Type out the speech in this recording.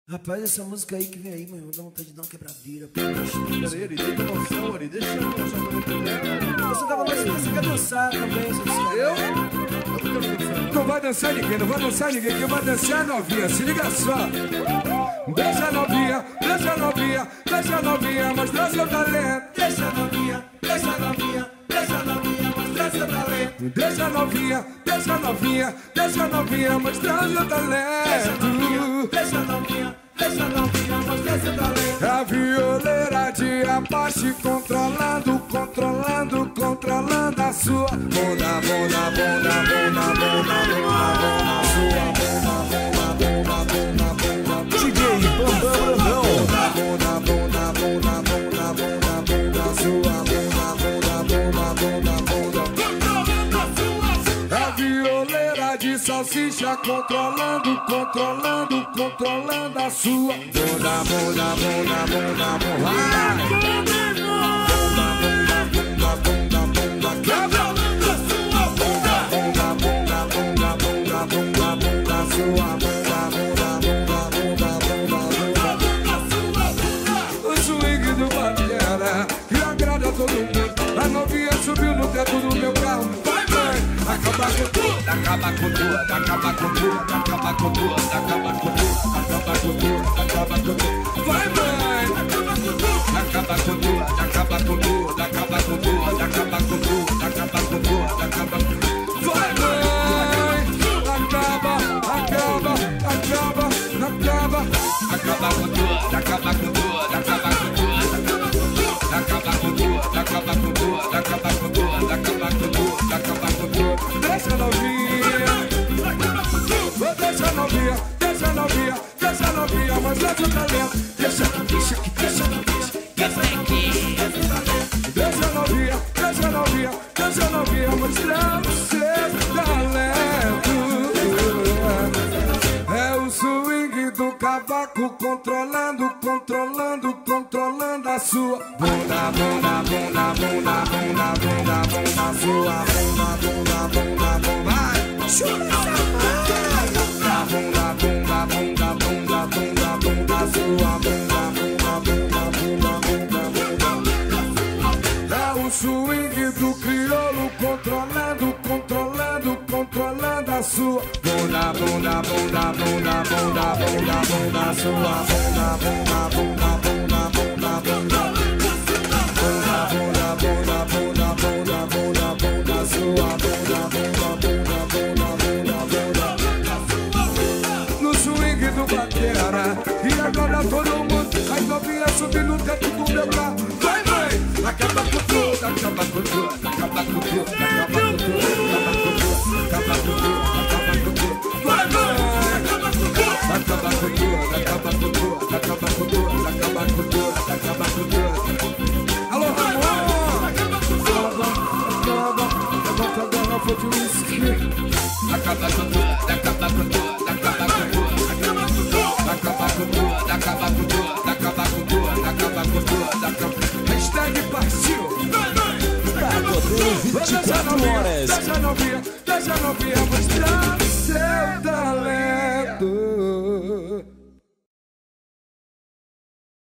Rapaz, essa música aí que vem aí, meu irmão, dá vontade de dar uma quebradeira. Pera aí, tem emoção, Ari. Deixa eu mostrar pra ele dela. Você tava lançando, você quer dançar também, seus caras. Eu não quero dançar. Não vai dançar ninguém, não vai dançar ninguém. Quem vai dançar é a novinha, se liga só. Deixa a novinha, deixa a novinha, deixa a novinha mostrar seu talento. Deixa a novinha, deixa a novinha, deixa a novinha mostrar seu talento. Deixa a novinha, deixa a novinha, deixa a novinha mostrar seu talento. Deixa a novinha, deixa a novinha mostrar seu talento. A violeira de Apache controlando, controlando, controlando a sua bunda, bunda, bunda, bunda, bunda, bunda, sua bunda, bunda, bunda, bunda, bunda, DJ Bambam Brandão. bunda, bunda, bunda, bunda, bunda, bunda, sua bunda, bunda, bunda, bunda, bunda. A violeira de salsicha controlando, controlando, controlando a sua bunda, bunda, bunda, bunda, bunda. O swing do Baviera que agrada todo mundo. A novinha subiu no teto do meu carro. Vai, vai, acabar com tudo, acabar com tudo, acabar com tudo, acabar com tudo, acabar com tudo, acabar com tudo, acabar com tudo. Vai, vai, acabar com tudo, acabar com tudo, acabar com tudo, acabar com tudo, acabar com tudo, acabar com tudo. Vai, vai, acaba, acaba, acaba, acaba, acabar com tudo, acabar com tudo, acabar com tudo, acabar com tudo, acabar com tudo, acabar com tudo, acabar com tudo, acabar com tudo. Deixa a novinha, deixa a novinha, deixa a novinha, deixa a novinha, mas deixa o talento. Deixa aqui, deixa aqui, deixa aqui, deixa aqui, deixa a novinha, deixa a novinha, deixa a novinha, mostrando seu talento. É o swing do cavaco controlando, controlando, controlando a sua bunda, bunda, bunda, bunda, bunda, bunda, bunda, sua bunda, bunda, bunda, bunda. Chula essa bunda, bunda, bunda, bunda, bunda, bunda, sua bunda, bunda, bunda, bunda, bunda. É o swing do crioulo controlando, controlando, controlando a sua bunda, bunda, bunda, bunda, bunda, bunda, bunda, sua bunda, bunda, bunda, bunda, bunda, bunda, bunda, bunda, bunda, bunda, bunda, bunda, bunda, sua bunda, bunda, bunda, bunda, bunda, bunda. No swing do Batera e agora todo mundo, as novinhas subindo no teto do meu carro. Vai, vai, acaba com tudo, acaba com tudo, acaba com tudo, acaba com tudo, acaba com tudo, acaba com tudo, vai, vai, acaba com tudo, acaba com tudo, acaba com tudo, acaba com tudo, acaba com tudo, acaba com tudo. Alô, Ramon! Acaba com tudo, acaba, levanta a garrafa de uísque. Acaba com tudo, acaba com tudo, acaba com tudo, acaba com tudo, acaba com tudo, acaba com tudo, acaba com tudo, acaba com tudo, acaba. Hashtag partiu. Pagodeiro 24 horas. Deixa a novinha mostrar seu